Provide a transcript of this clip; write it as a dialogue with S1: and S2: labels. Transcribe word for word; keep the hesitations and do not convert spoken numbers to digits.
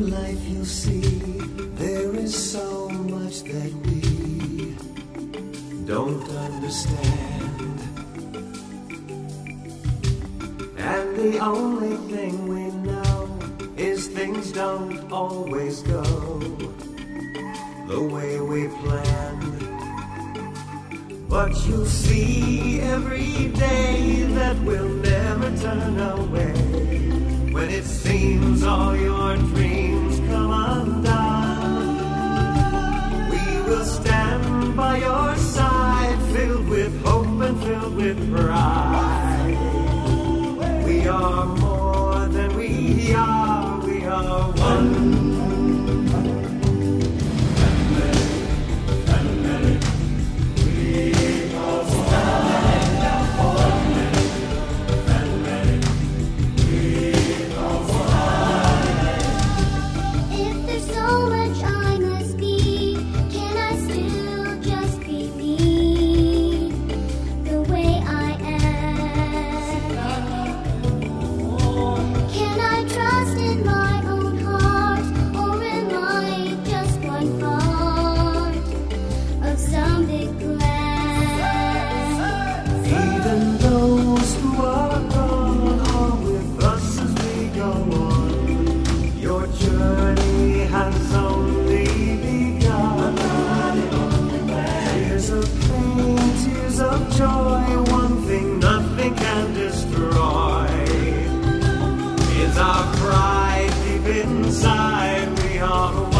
S1: life you see, there is so much that we don't understand. And the only thing we know is things don't always go the way we planned. But you'll see every day that we'll never turn away. When it seems all your dreams come undone, we will stand by your side, filled with hope and filled with pride. We are more than we are, we are one.
S2: Our pride deep inside, we are one.